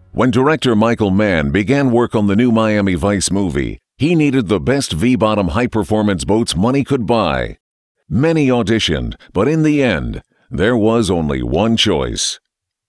When director Michael Mann began work on the new Miami Vice movie, he needed the best V-bottom high-performance boats money could buy. Many auditioned, but in the end, there was only one choice.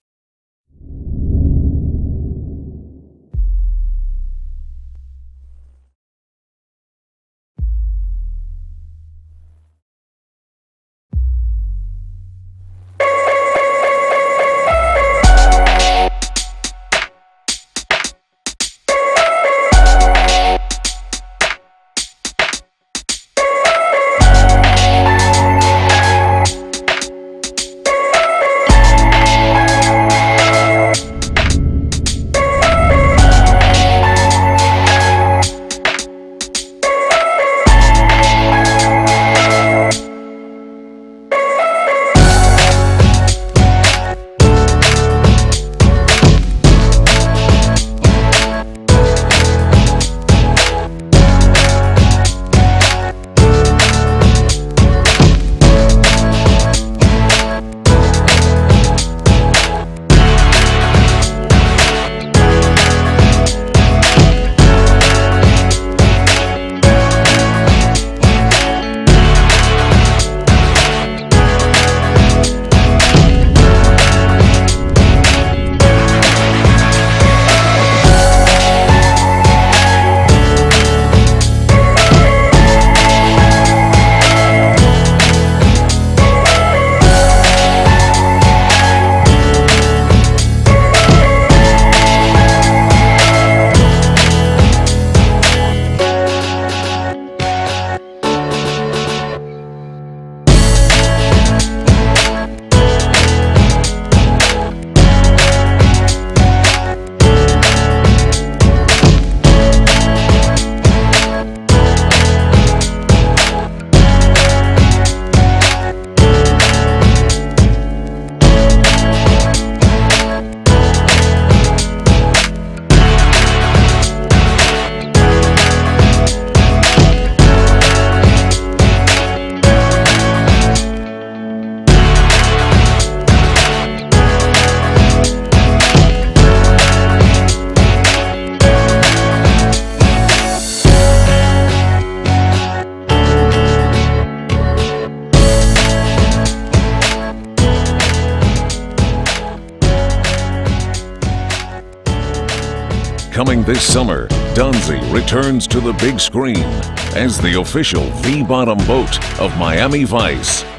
Coming this summer, Donzi returns to the big screen as the official V-bottom boat of Miami Vice.